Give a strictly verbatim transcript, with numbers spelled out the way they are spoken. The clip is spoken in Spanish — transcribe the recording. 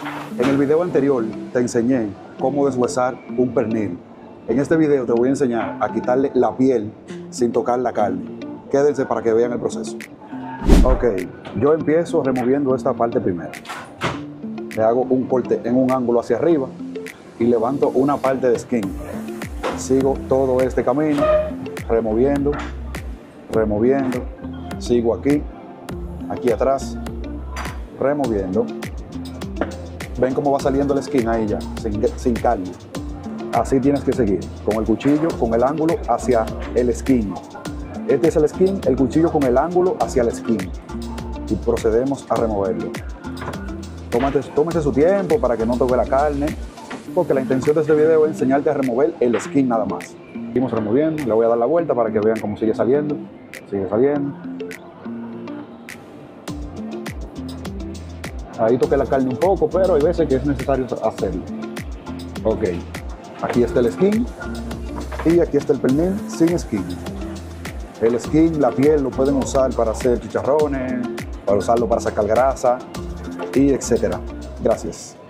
En el video anterior te enseñé cómo deshuesar un pernil. En este video te voy a enseñar a quitarle la piel sin tocar la carne. Quédense para que vean el proceso. Ok, yo empiezo removiendo esta parte primero. Le hago un corte en un ángulo hacia arriba y levanto una parte de skin. Sigo todo este camino, removiendo, removiendo. Sigo aquí, aquí atrás, removiendo. Ven cómo va saliendo el skin ahí ya, sin, sin carne. Así tienes que seguir, con el cuchillo, con el ángulo hacia el skin. Este es el skin, el cuchillo con el ángulo hacia el skin. Y procedemos a removerlo. Tómate, tómese su tiempo para que no toque la carne, porque la intención de este video es enseñarte a remover el skin nada más. Seguimos removiendo, le voy a dar la vuelta para que vean cómo sigue saliendo. Sigue saliendo. Ahí toqué la carne un poco, pero hay veces que es necesario hacerlo. Ok, aquí está el skin y aquí está el pernil sin skin. El skin, la piel, lo pueden usar para hacer chicharrones, para usarlo para sacar grasa y etcétera. Gracias.